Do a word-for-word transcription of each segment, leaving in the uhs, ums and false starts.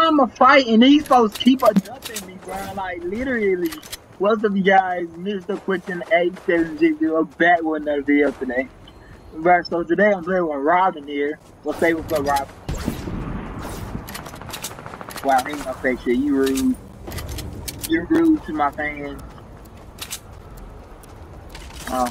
I'm a fight and these folks keep a dumping me, bro. Like literally. What's up, you guys? Mister Quicken eight seven six zero back with another video today. Bro, so today I'm playing with Robin here. We'll say what's up, Robin. Wow, he ain't gonna say shit. You rude. You rude to my fans. Oh.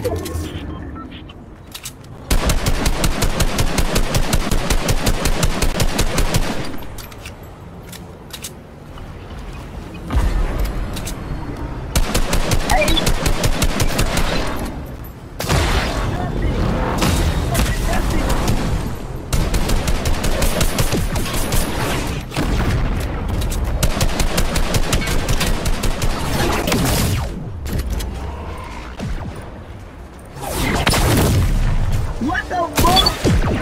What the fuck?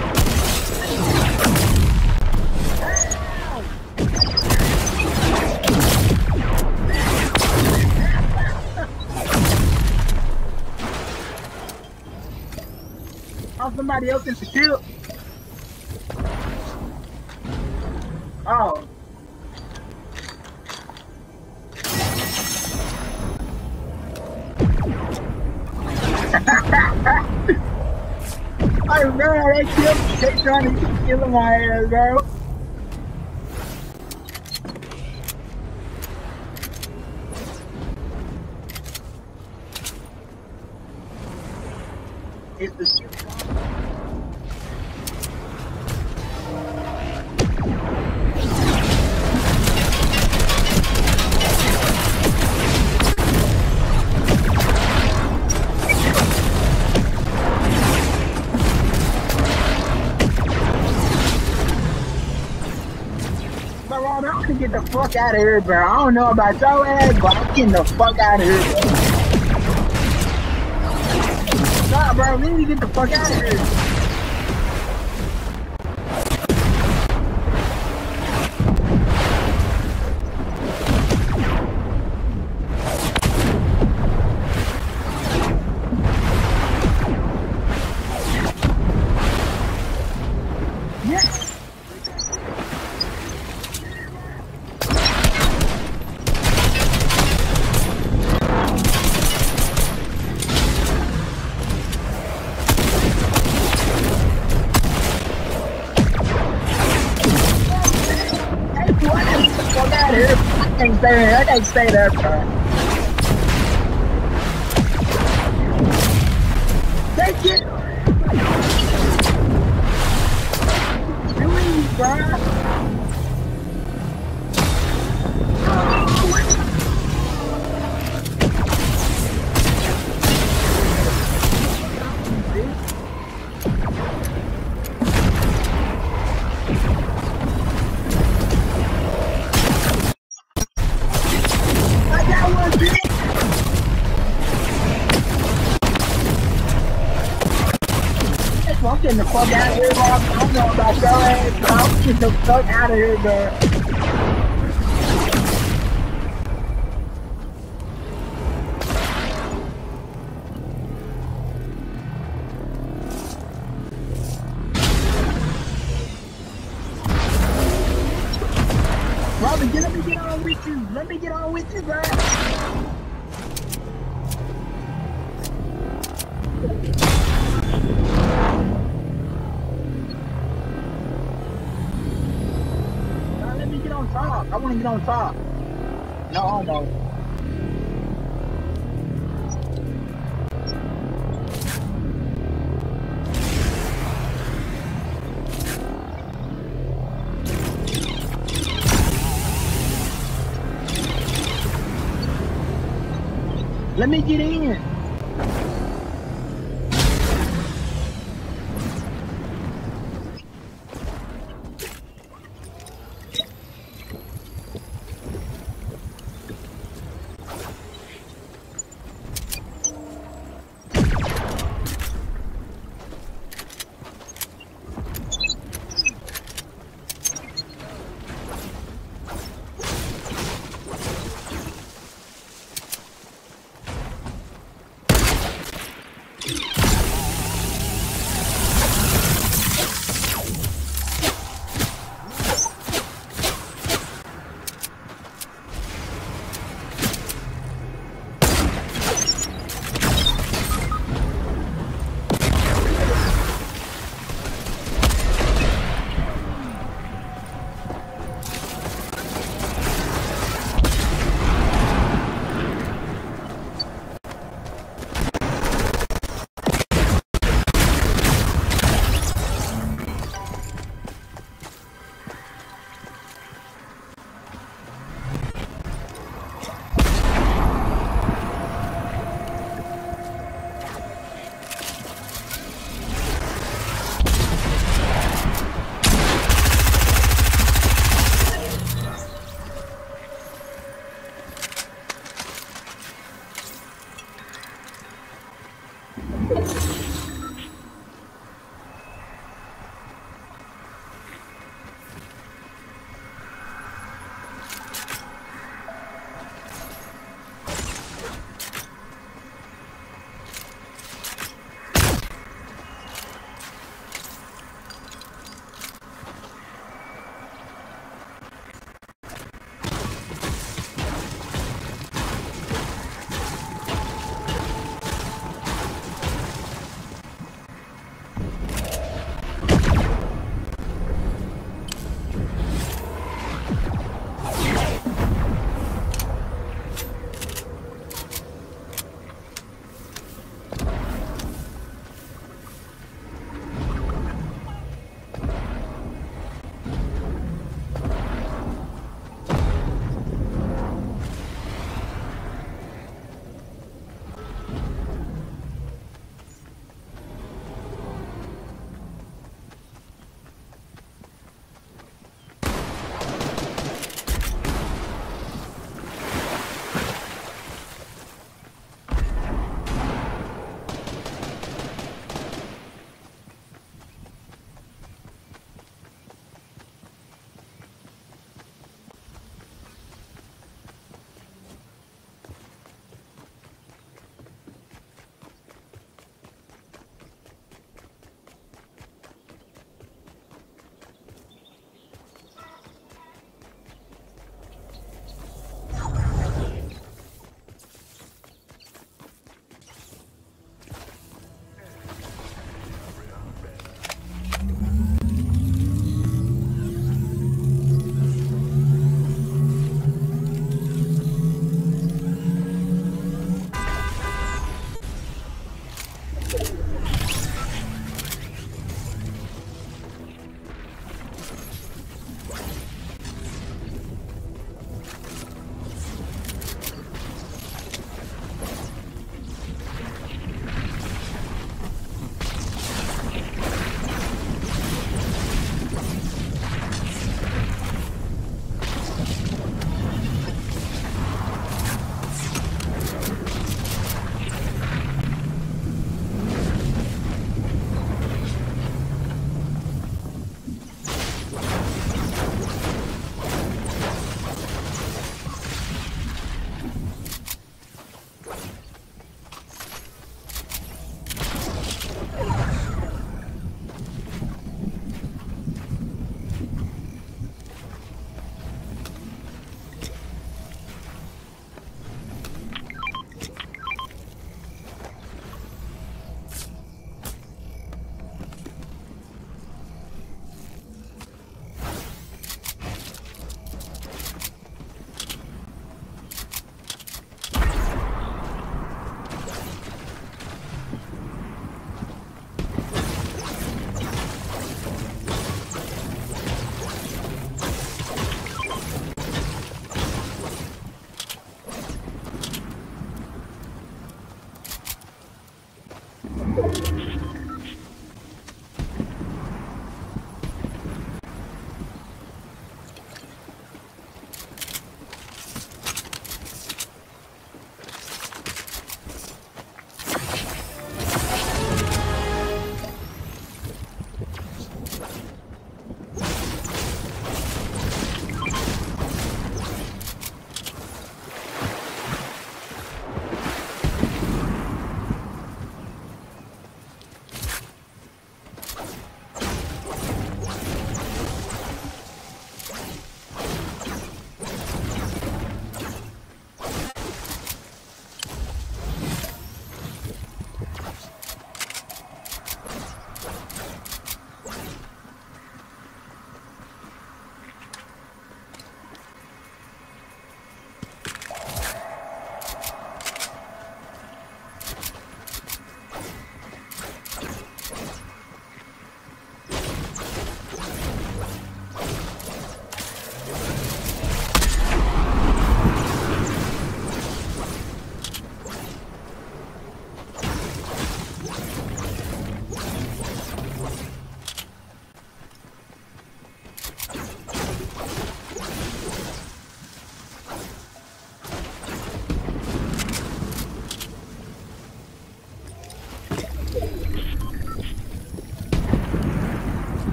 Oh, somebody else in the ship. Oh. Hey, bro, they killed me. They trying to keep killing my ass, bro. It's the ship. Bro, I'm gonna get the fuck out of here, bro. I don't know about your ass, but I'm getting the fuck out of here, bro. Nah, bro, we need to get the fuck out of here. Yes. Fuck out of here. I can't stay there. I can't stay there, bro. Take it. Please, bro. I'm getting the fuck out of here, bro. I don't know about your ass, bro. I'm getting the fuck out of here, bro. Robin, let me get on with you. Let me get on with you, bro. On top. I want to get on top. No, no. Let me get in.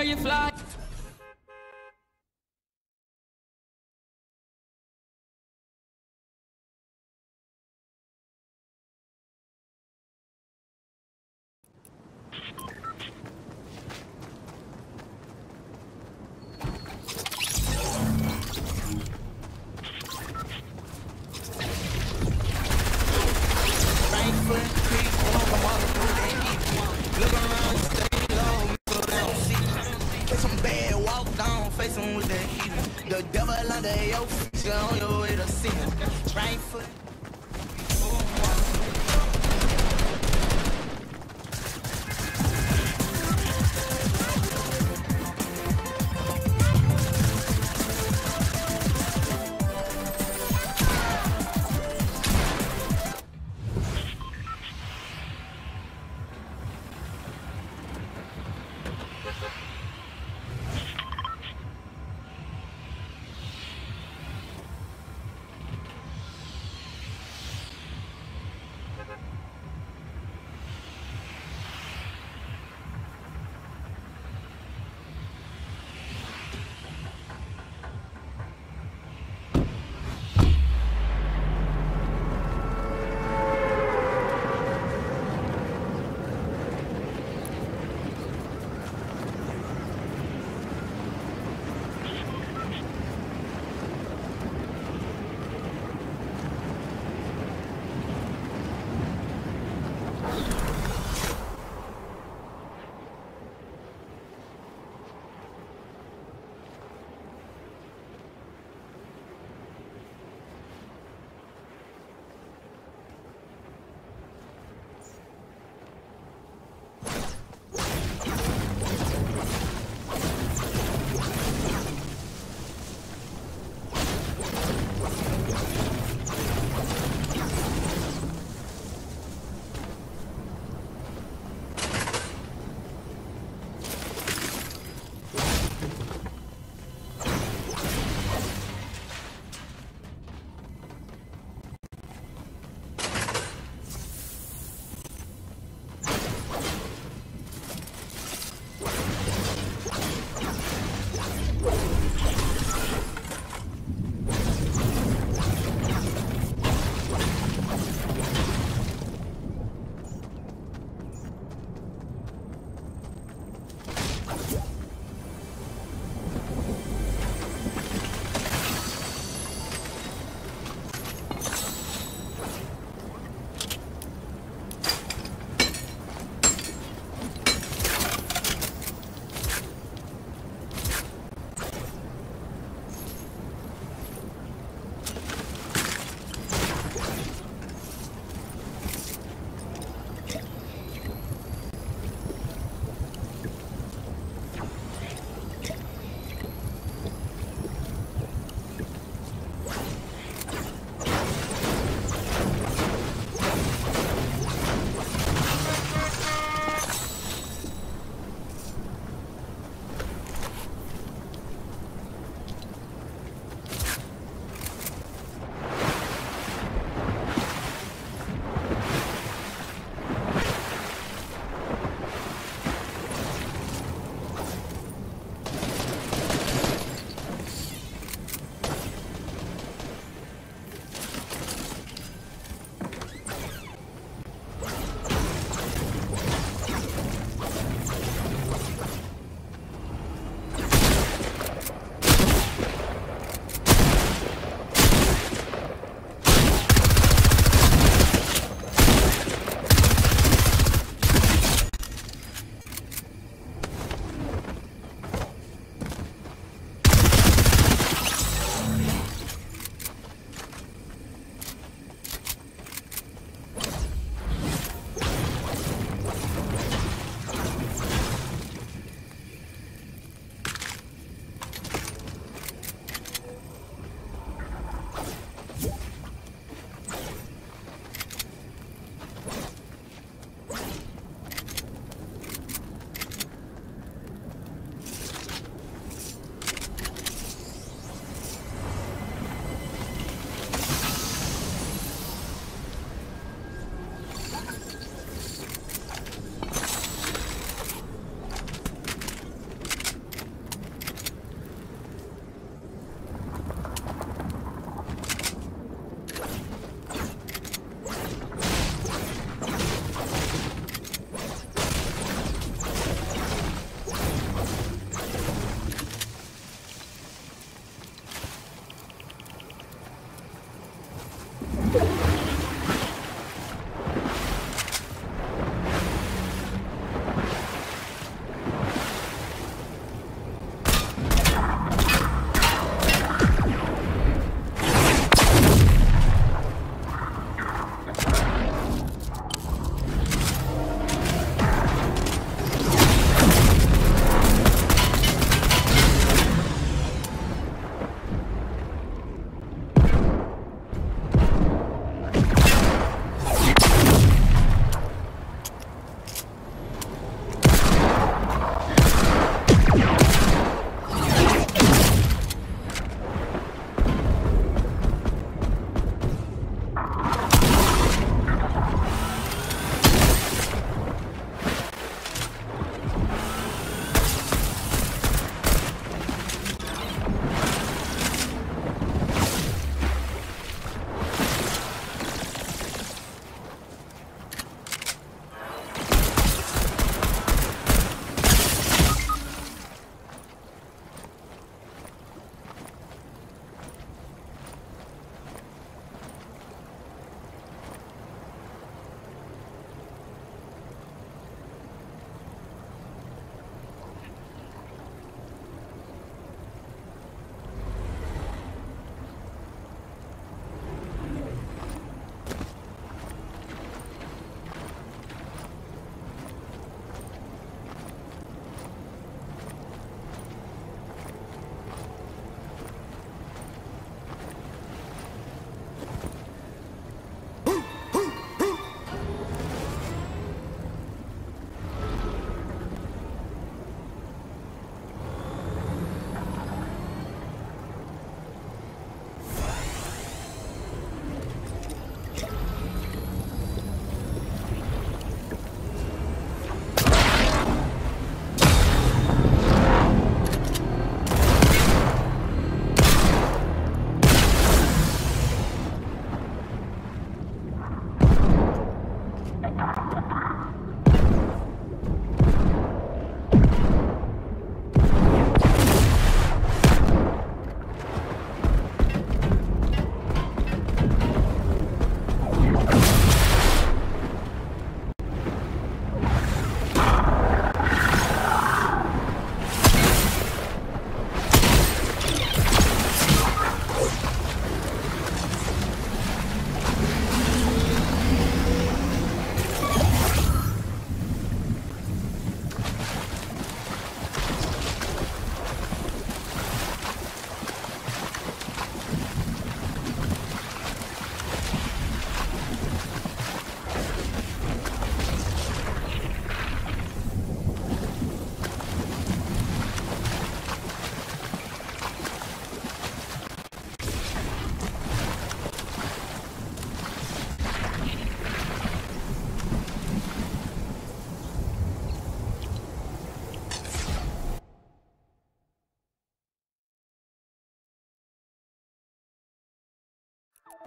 girl, you fly. With that heat, the devil under your feet, you're on your way to sin. Right foot.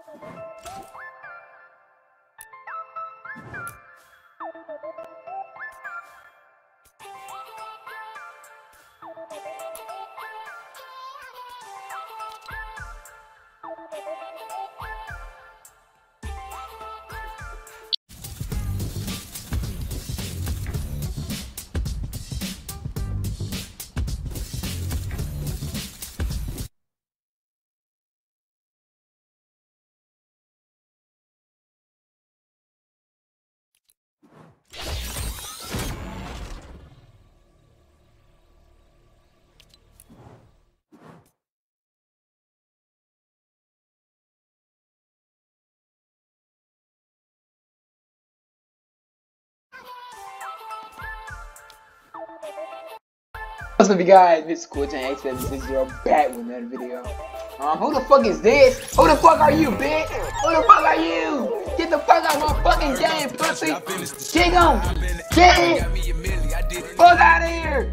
What's up, you guys? This is Cool X seven six zero back with another video. Um, who the fuck is this? Who the fuck are you, bitch? Who the fuck are you? Get the fuck out of my fucking game, pussy! Kick him! Get it! Fuck out of here!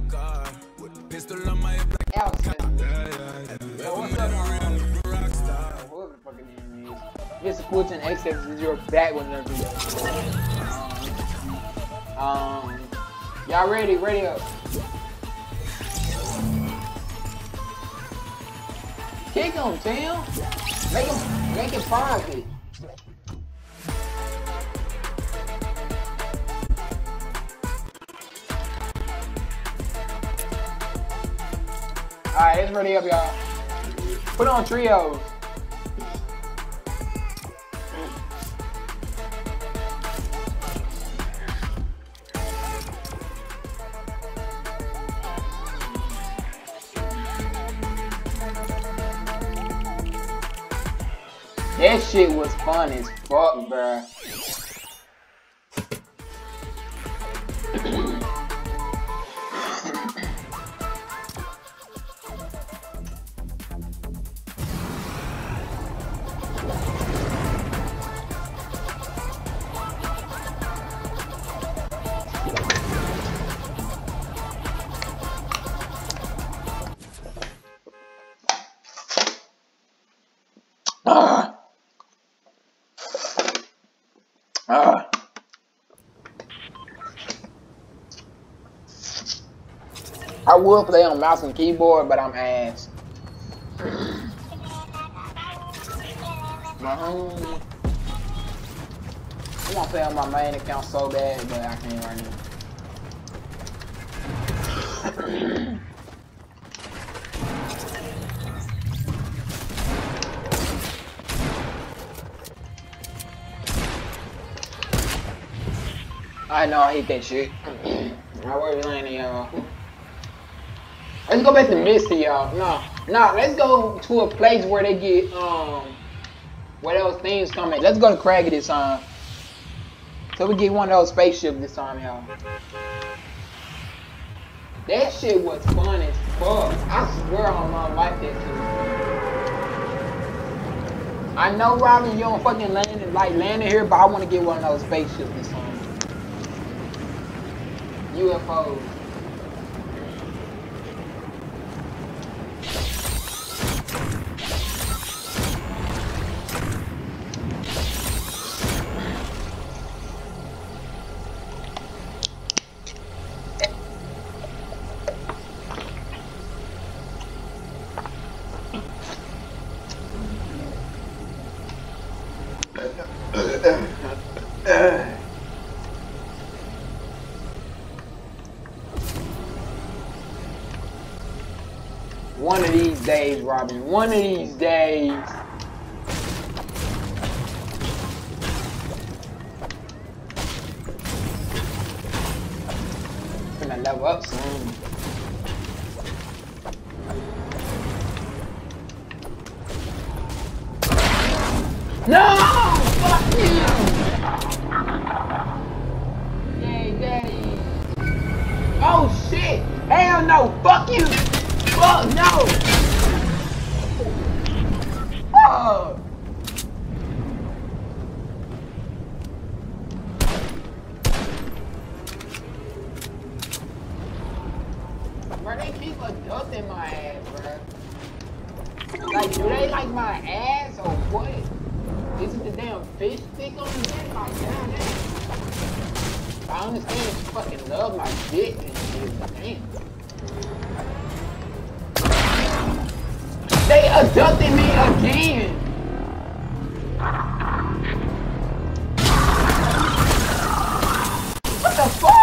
Alex, yo, what's up, um, whoever the fucking name is. This is Cool X seven six zero back with another video. Um, y'all ready? Ready up. Kick him, Tim. Make him, make him profit. Alright, it's ready up, y'all. Put on trios. That shit was fun as fuck, bruh. Ah. Ah. I would play on mouse and keyboard, but I'm ass. I want to play on my main account so bad, but I can't right now. I know I hate that shit. I work landing, y'all. Let's go back to Misty, y'all. No, no, let's go to a place where they get um where those things come in. Let's go to Craggy this time. So we get one of those spaceships this time, y'all. That shit was fun as fuck. I swear on my life that shit. I know, Robin, you don't fucking land like landing here, but I want to get one of those spaceships this time. U F Os. One of these days, Robin. One of these days. I'm gonna level up soon. No! Fuck you! Yay, daddy. Oh shit! Hell no! Fuck you! Fuck no! Oh! Bro, they keep adjusting my ass, bro. Like, do they like my ass or what? Is it the damn fish stick on the head? Like, damn, damn. I understand that you fucking love my dick and shit, but damn. They abducted me again! What the fuck?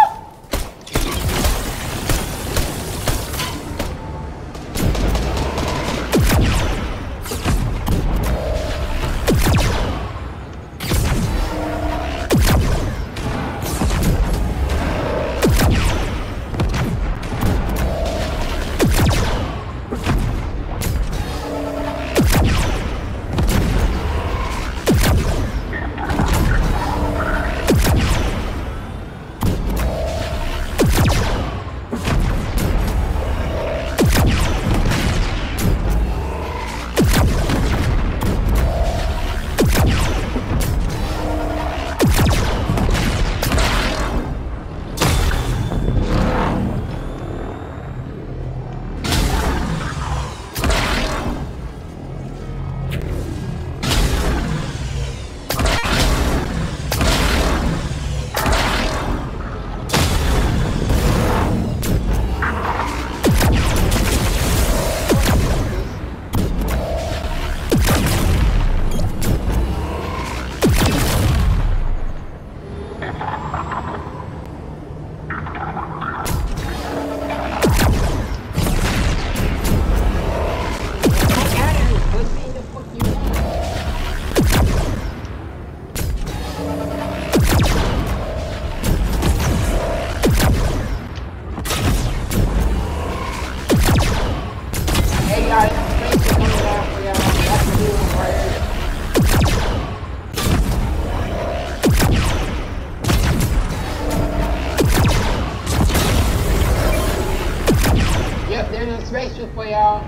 Spaceship for y'all.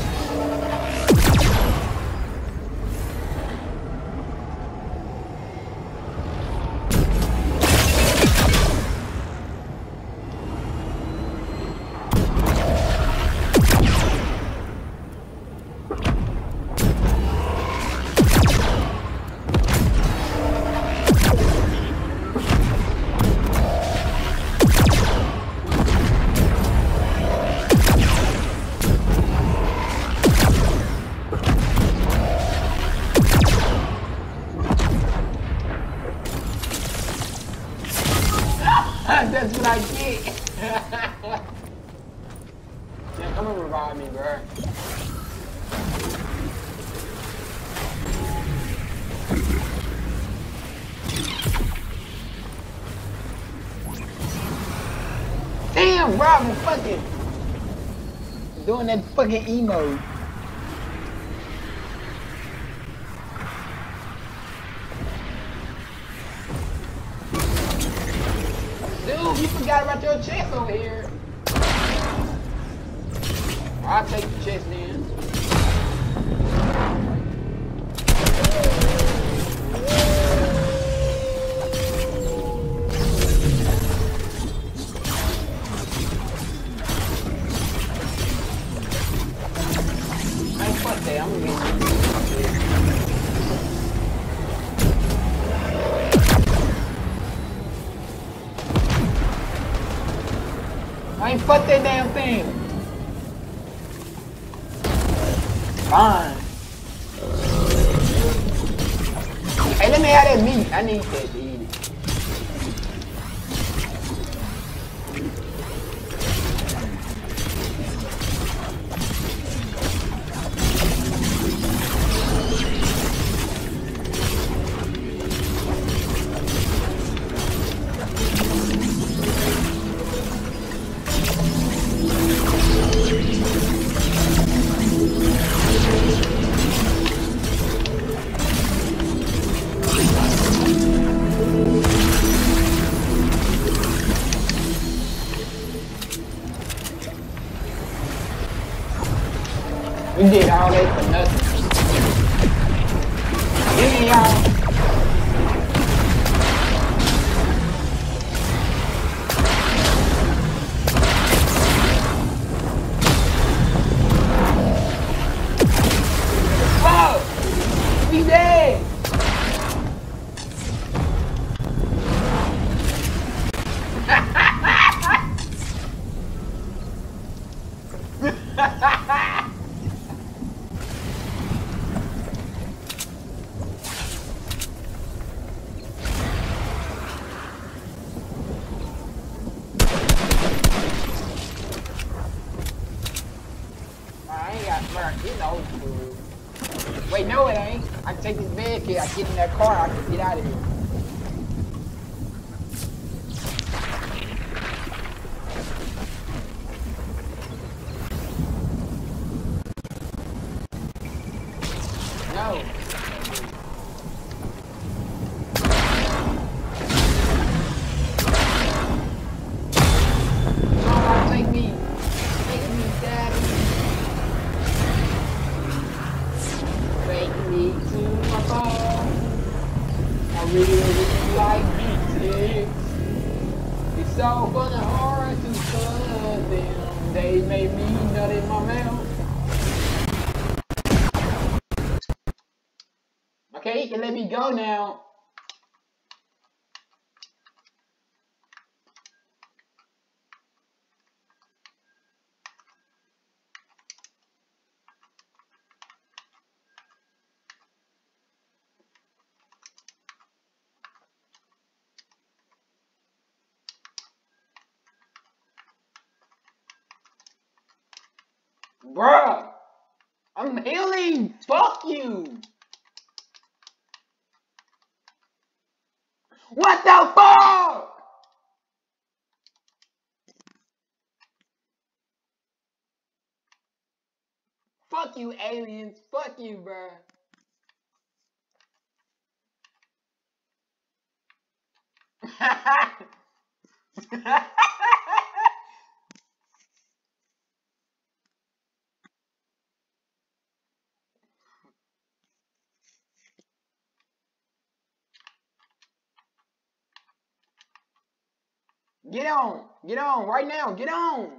That's what I get. Yeah, come and revive me, bro. Damn, bro, I'm fucking doing that fucking emo. Dude, you forgot about your chest over here. I'll take the chest then. Man, fuck that, I'm gonna get you. I ain't fuck that damn thing. Fine. Hey, let me have that meat. I need that to eat it. We did all that for nothing. Give me y'all. Fuck! We dead! I ain't got smart. It's old school. Wait, no, it ain't. I can take this bed kit. I get in that car. I can get out of here. No. Come on, take me. Take me, daddy. Take me to my ball. I really, really like music. It's all fun and hard to cut them. They made me nut in my mouth. Okay, you can let me go now. Bruh, I'm healing. Fuck you. What the fuck? Fuck you, aliens. Fuck you, bruh. Get on. Get on right now. Get on.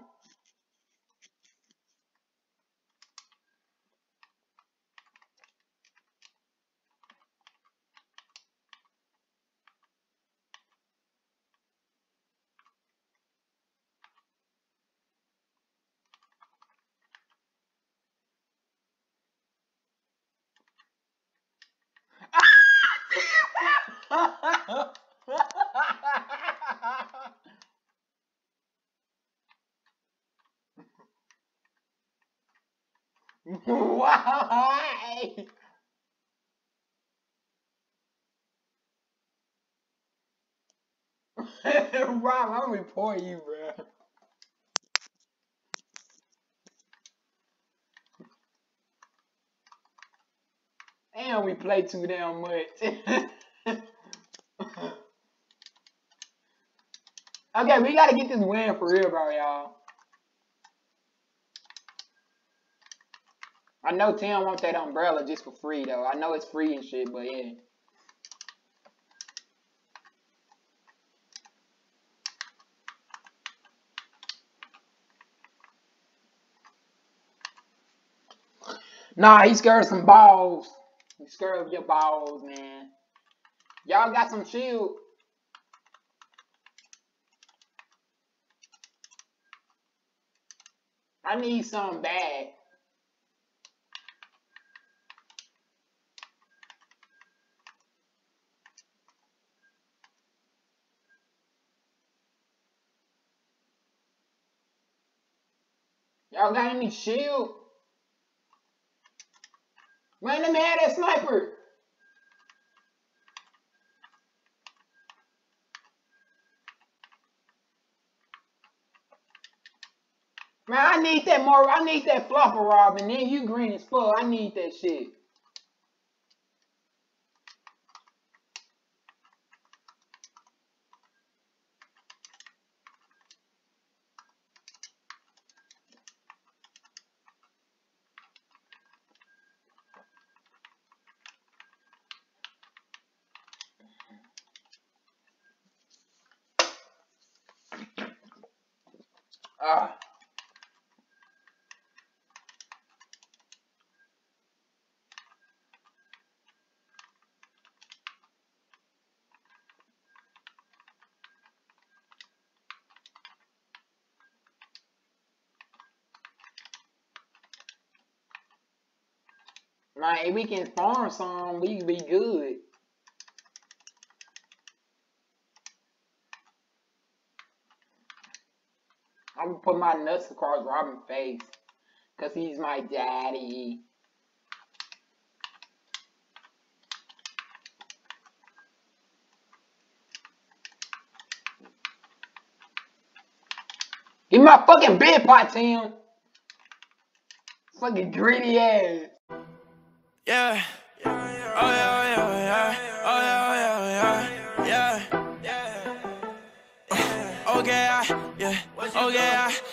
Why? Rob, I'm gonna report you, bro. And we play too damn much. Okay, we gotta get this win for real, bro, y'all. I know Tim wants that umbrella just for free, though. I know it's free and shit, but yeah. Nah, he's scared of some balls. He's scared of your balls, man. Y'all got some shield. I need some bad. Y'all got any shield? Man, let me have that sniper. Man, I need that more. I need that flopper, Rob, and then you green as fuck. I need that shit. Ah. Like, if we can farm some, we be good. I'm gonna put my nuts across Robin's face. Cause he's my daddy. Give me my fucking bed pot, Tim. Fucking greedy ass. Yeah. Oh yeah, oh yeah, yeah. Oh yeah, oh yeah, yeah. Yeah. Okay, I, yeah. Okay, I.